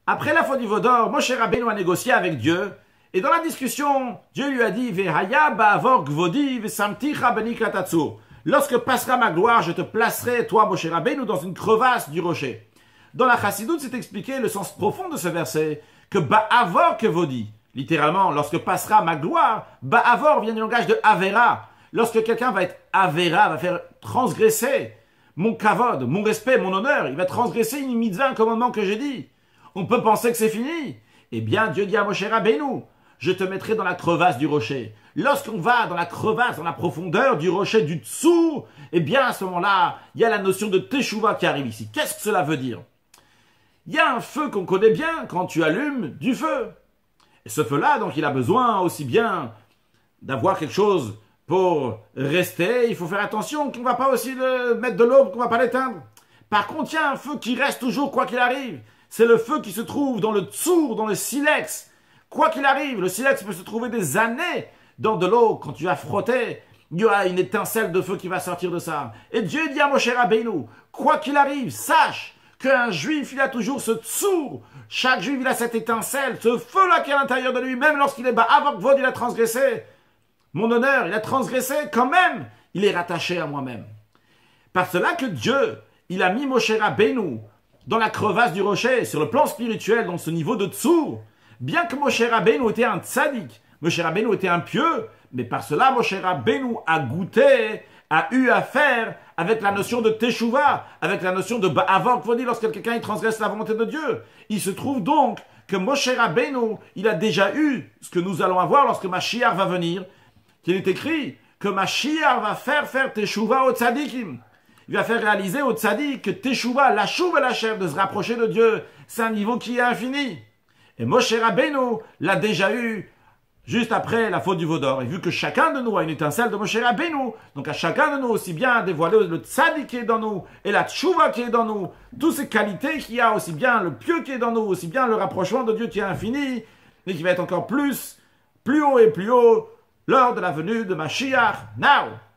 Après la faute du veau d'or, Moshe Rabbeinu a négocié avec Dieu. Et dans la discussion, Dieu lui a dit, Vehaya ba'avor gvodi vesamticha benikrat hatzur. Lorsque passera ma gloire, je te placerai, toi, Moshe Rabbeinu, dans une crevasse du rocher. Dans la Chassidoute, c'est expliqué le sens profond de ce verset, que ba'avor kevodi, littéralement, lorsque passera ma gloire, ba'avor vient du langage de avera. Lorsque quelqu'un va être avera, va faire transgresser mon kavod, mon respect, mon honneur, il va transgresser une mitzvah, un commandement que j'ai dit. On peut penser que c'est fini. Eh bien, Dieu dit à Moshe Rabbeinu, je te mettrai dans la crevasse du rocher. Lorsqu'on va dans la crevasse, dans la profondeur du rocher du dessous, eh bien, à ce moment-là, il y a la notion de teshuva qui arrive ici. Qu'est-ce que cela veut dire? Il y a un feu qu'on connaît bien quand tu allumes du feu. Et ce feu-là, donc, il a besoin aussi bien d'avoir quelque chose pour rester. Il faut faire attention qu'on ne va pas aussi le mettre de l'eau, qu'on ne va pas l'éteindre. Par contre, il y a un feu qui reste toujours quoi qu'il arrive. C'est le feu qui se trouve dans le tsour, dans le silex. Quoi qu'il arrive, le silex peut se trouver des années dans de l'eau. Quand tu as frotté, il y aura une étincelle de feu qui va sortir de ça. Et Dieu dit à Moshe Rabbeinu, quoi qu'il arrive, sache qu'un juif, il a toujours ce tsour. Chaque juif, il a cette étincelle, ce feu-là qui est à l'intérieur de lui, même lorsqu'il est bas, avant que il a transgressé. Mon honneur, il a transgressé, quand même, il est rattaché à moi-même. Par cela que Dieu, il a mis Moshe Rabbeinu dans la crevasse du rocher, sur le plan spirituel, dans ce niveau de tsour. Bien que Moshe Rabbeinu était un tzaddik, Moshe Rabbeinu était un pieux, mais par cela, Moshe Rabbeinu a goûté, a eu affaire avec la notion de teshuva, avec la notion de ba'avor kvodi, lorsque quelqu'un transgresse la volonté de Dieu. Il se trouve donc que Moshe Rabbeinu, il a déjà eu ce que nous allons avoir lorsque Mashiach va venir, qu'il est écrit que Mashiach va faire teshuva aux tzaddikim. Il va faire réaliser aux tzaddik que teshuva, la chouva et la chèvre, de se rapprocher de Dieu, c'est un niveau qui est infini. Et Moshe Rabbeinu l'a déjà eu juste après la faute du veau d'or. Et vu que chacun de nous a une étincelle de Moshe Rabbeinu, donc à chacun de nous aussi bien dévoiler le tzaddik qui est dans nous et la tchouva qui est dans nous, toutes ces qualités qu'il y a, aussi bien le pieux qui est dans nous, aussi bien le rapprochement de Dieu qui est infini, mais qui va être encore plus haut et plus haut lors de la venue de Mashiach. Now!